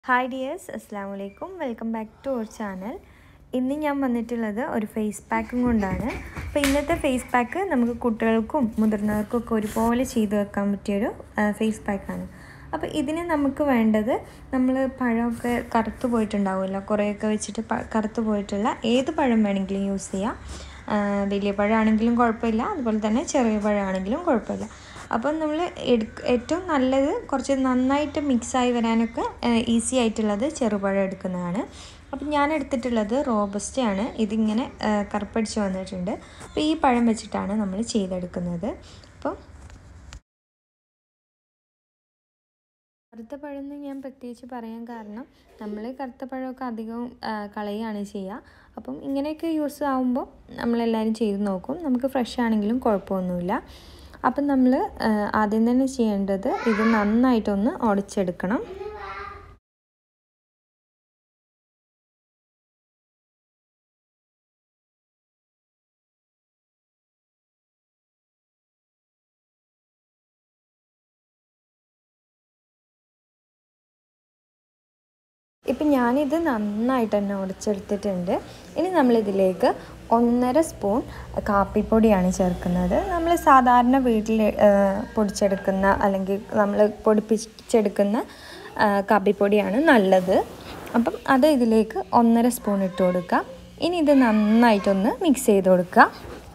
Hi dears, അസ്സാം വലൈക്കും. Welcome back to our channel. ഇന്ന് ഞാൻ വന്നിട്ടുള്ളത് ഒരു ഫേസ് പാക്കും കൊണ്ടാണ്. അപ്പോൾ ഇന്നത്തെ ഫേസ് പാക്ക് നമുക്ക് കുട്ടികൾക്കും മുതിർന്നവർക്കും ഒക്കെ ഒരുപോലെ ചെയ്ത് വെക്കാൻ പറ്റിയൊരു ഫേസ് പാക്കാണ്. അപ്പോൾ ഇതിന് നമുക്ക് വേണ്ടത്, നമ്മൾ പഴമൊക്കെ കറുത്ത് പോയിട്ടുണ്ടാവുമല്ലോ, കുറേയൊക്കെ വെച്ചിട്ട് കറുത്ത് പോയിട്ടുള്ള ഏത് പഴം വേണമെങ്കിലും യൂസ് ചെയ്യാം. വലിയ പഴമാണെങ്കിലും കുഴപ്പമില്ല, അതുപോലെ തന്നെ ചെറിയ പഴമാണെങ്കിലും കുഴപ്പമില്ല. അപ്പം നമ്മൾ ഏറ്റവും നല്ലത് കുറച്ച് നന്നായിട്ട് മിക്സായി വരാനൊക്കെ ഈസി ആയിട്ടുള്ളത് ചെറുപഴം എടുക്കുന്നതാണ്. അപ്പം ഞാൻ എടുത്തിട്ടുള്ളത് റോബസ്റ്റയാണ്. ഇതിങ്ങനെ കറുപ്പടിച്ച് വന്നിട്ടുണ്ട്. അപ്പോൾ ഈ പഴം വെച്ചിട്ടാണ് നമ്മൾ ചെയ്തെടുക്കുന്നത്. അപ്പം കറുത്ത പഴം എന്ന് ഞാൻ പ്രത്യേകിച്ച് പറയാൻ കാരണം, നമ്മൾ കറുത്ത പഴമൊക്കെ അധികവും കളയുകയാണ് ചെയ്യുക. അപ്പം ഇങ്ങനെയൊക്കെ യൂസ് ആകുമ്പോൾ നമ്മളെല്ലാവരും ചെയ്ത് നോക്കും. നമുക്ക് ഫ്രഷ് ആണെങ്കിലും കുഴപ്പമൊന്നുമില്ല. അപ്പം നമ്മൾ ആദ്യം തന്നെ ചെയ്യേണ്ടത് ഇത് നന്നായിട്ടൊന്ന് ഉടച്ചെടുക്കണം. ഇപ്പം ഞാനിത് നന്നായിട്ട് തന്നെ ഉടച്ചെടുത്തിട്ടുണ്ട്. ഇനി നമ്മളിതിലേക്ക് 1.5 സ്പൂൺ കാപ്പിപ്പൊടിയാണ് ചേർക്കുന്നത്. നമ്മൾ സാധാരണ വീട്ടിൽ പൊടിച്ചെടുക്കുന്ന അല്ലെങ്കിൽ നമ്മൾ പൊടിപ്പിച്ചെടുക്കുന്ന കാപ്പിപ്പൊടിയാണ് നല്ലത്. അപ്പം അത് ഇതിലേക്ക് 1.5 സ്പൂൺ ഇട്ട് കൊടുക്കുക. ഇനി ഇത് നന്നായിട്ടൊന്ന് മിക്സ് ചെയ്ത് കൊടുക്കുക.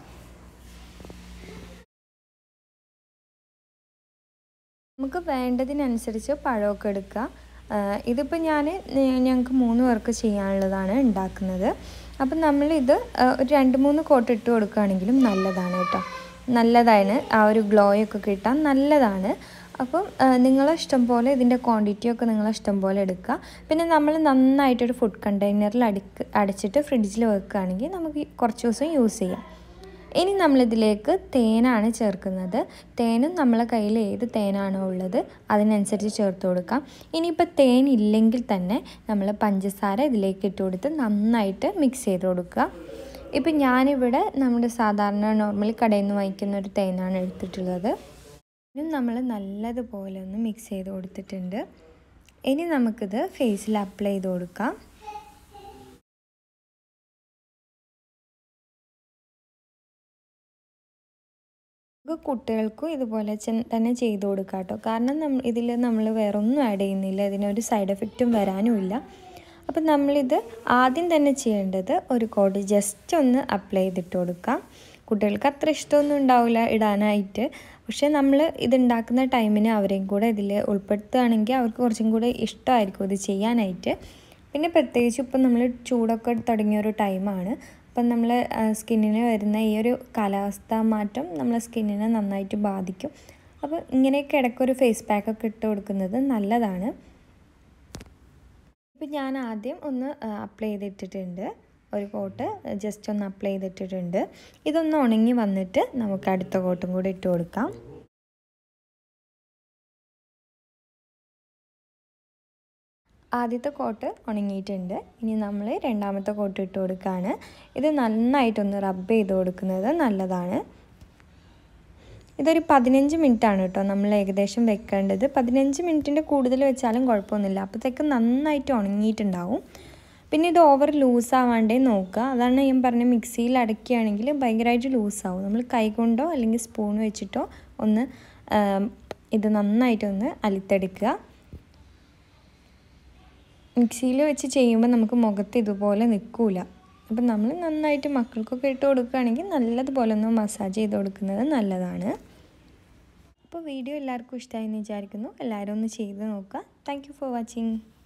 നമുക്ക് വേണ്ടതിനനുസരിച്ച് പഴമൊക്കെ എടുക്കുക. ഇതിപ്പോൾ ഞങ്ങൾക്ക് 3 പേർക്ക് ചെയ്യാനുള്ളതാണ് ഉണ്ടാക്കുന്നത്. അപ്പം നമ്മളിത് ഒരു 2-3 കോട്ട് ഇട്ട് കൊടുക്കുകയാണെങ്കിലും നല്ലതാണ് കേട്ടോ. നല്ലതാണ്, ആ ഒരു ഗ്ലോയൊക്കെ കിട്ടാൻ നല്ലതാണ്. അപ്പം നിങ്ങളെ ഇഷ്ടം പോലെ ഇതിൻ്റെ ക്വാണ്ടിറ്റിയൊക്കെ നിങ്ങളെ ഇഷ്ടം പോലെ എടുക്കുക. പിന്നെ നമ്മൾ നന്നായിട്ടൊരു ഫുഡ് കണ്ടെയ്നറിൽ അടച്ചിട്ട് ഫ്രിഡ്ജിൽ വെക്കുകയാണെങ്കിൽ നമുക്ക് കുറച്ച് ദിവസം യൂസ് ചെയ്യാം. ഇനി നമ്മളിതിലേക്ക് തേനാണ് ചേർക്കുന്നത്. തേനും നമ്മളെ കയ്യിൽ ഏത് തേനാണോ ഉള്ളത് അതിനനുസരിച്ച് ചേർത്ത് കൊടുക്കാം. ഇനിയിപ്പോൾ തേൻ ഇല്ലെങ്കിൽ തന്നെ നമ്മൾ പഞ്ചസാര ഇതിലേക്ക് ഇട്ട് കൊടുത്ത് നന്നായിട്ട് മിക്സ് ചെയ്ത് കൊടുക്കുക. ഇപ്പം ഞാനിവിടെ നമ്മുടെ സാധാരണ നോർമലി കടയിൽ നിന്ന് വാങ്ങിക്കുന്ന ഒരു തേനാണ് എടുത്തിട്ടുള്ളത്. ഇനി നമ്മൾ നല്ലതുപോലെ ഒന്ന് മിക്സ് ചെയ്ത് കൊടുത്തിട്ടുണ്ട്. ഇനി നമുക്കിത് ഫേസിൽ അപ്ലൈ ചെയ്ത് കൊടുക്കാം. കുട്ടികൾക്കും ഇതുപോലെ തന്നെ ചെയ്ത് കൊടുക്കാം കേട്ടോ. കാരണം ഇതിൽ നമ്മൾ വേറെ ഒന്നും ആഡ് ചെയ്യുന്നില്ല, ഇതിനൊരു സൈഡ് എഫക്റ്റും വരാനുമില്ല. അപ്പം നമ്മളിത് ആദ്യം തന്നെ ചെയ്യേണ്ടത് ഒരു കോട്ട് ജസ്റ്റ് ഒന്ന് അപ്ലൈ ചെയ്തിട്ട് കൊടുക്കാം. കുട്ടികൾക്ക് അത്ര ഇഷ്ടമൊന്നും ഉണ്ടാവില്ല ഇടാനായിട്ട്, പക്ഷേ നമ്മൾ ഇതുണ്ടാക്കുന്ന ടൈമിന് അവരെയും കൂടെ ഇതിൽ ഉൾപ്പെടുത്തുകയാണെങ്കിൽ അവർക്ക് കുറച്ചും കൂടെ ഇഷ്ടമായിരിക്കും ഇത് ചെയ്യാനായിട്ട്. പിന്നെ പ്രത്യേകിച്ച് ഇപ്പം നമ്മൾ ചൂടൊക്കെ തുടങ്ങിയൊരു ടൈമാണ്. അപ്പം നമ്മൾ സ്കിന്നിന് വരുന്ന ഈ ഒരു കാലാവസ്ഥാ മാറ്റം നമ്മളെ സ്കിന്നിനെ നന്നായിട്ട് ബാധിക്കും. അപ്പോൾ ഇങ്ങനെയൊക്കെ ഇടയ്ക്കൊരു ഫേസ് പാക്കൊക്കെ ഇട്ട് കൊടുക്കുന്നത് നല്ലതാണ്. ഇപ്പം ഞാൻ ആദ്യം ഒന്ന് അപ്ലൈ ചെയ്തിട്ടിട്ടുണ്ട്, ഒരു കോട്ട് ജസ്റ്റ് ഒന്ന് അപ്ലൈ ചെയ്തിട്ടിട്ടുണ്ട്. ഇതൊന്ന് ഉണങ്ങി വന്നിട്ട് നമുക്ക് അടുത്ത കോട്ടും കൂടി ഇട്ട് കൊടുക്കാം. ആദ്യത്തെ കോട്ട് ഉണങ്ങിയിട്ടുണ്ട്. ഇനി നമ്മൾ രണ്ടാമത്തെ കോട്ട് ഇട്ട് കൊടുക്കുകയാണ്. ഇത് നന്നായിട്ടൊന്ന് റബ്ബ് ചെയ്ത് കൊടുക്കുന്നത് നല്ലതാണ്. ഇതൊരു 15 മിനിറ്റാണ് കേട്ടോ നമ്മൾ ഏകദേശം വെക്കേണ്ടത്. 15 മിനിറ്റിൻ്റെ കൂടുതൽ വെച്ചാലും കുഴപ്പമൊന്നുമില്ല, അപ്പോഴത്തേക്ക് നന്നായിട്ട് ഉണങ്ങിയിട്ടുണ്ടാവും. പിന്നെ ഇത് ഓവർ ലൂസാവാണ്ടേ നോക്കുക. അതാണ് ഞാൻ പറഞ്ഞ, മിക്സിയിൽ അടയ്ക്കുകയാണെങ്കിൽ ഭയങ്കരമായിട്ട് ലൂസാവും. നമ്മൾ കൈ കൊണ്ടോ അല്ലെങ്കിൽ സ്പൂൺ വെച്ചിട്ടോ ഒന്ന് ഇത് നന്നായിട്ടൊന്ന് അലിത്തെടുക്കുക. മിക്സിയിൽ വെച്ച് ചെയ്യുമ്പോൾ നമുക്ക് മുഖത്ത് ഇതുപോലെ നിൽക്കില്ല. അപ്പം നമ്മൾ നന്നായിട്ട് മക്കൾക്കൊക്കെ ഇട്ട് കൊടുക്കുകയാണെങ്കിൽ നല്ലതുപോലെ ഒന്ന് മസാജ് ചെയ്ത് കൊടുക്കുന്നത് നല്ലതാണ്. അപ്പോൾ വീഡിയോ എല്ലാവർക്കും ഇഷ്ടമായി എന്ന് വിചാരിക്കുന്നു. എല്ലാവരും ഒന്ന് ചെയ്ത് നോക്കുക. Thank you for watching.